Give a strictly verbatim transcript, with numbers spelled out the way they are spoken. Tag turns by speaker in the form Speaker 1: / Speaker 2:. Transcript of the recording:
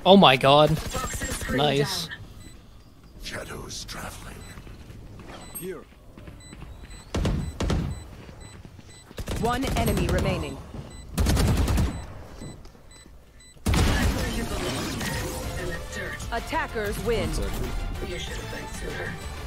Speaker 1: Oh my god. Nice.
Speaker 2: Shadows traveling.
Speaker 3: Here.
Speaker 4: One enemy remaining. Attackers win.
Speaker 5: You should have been sooner.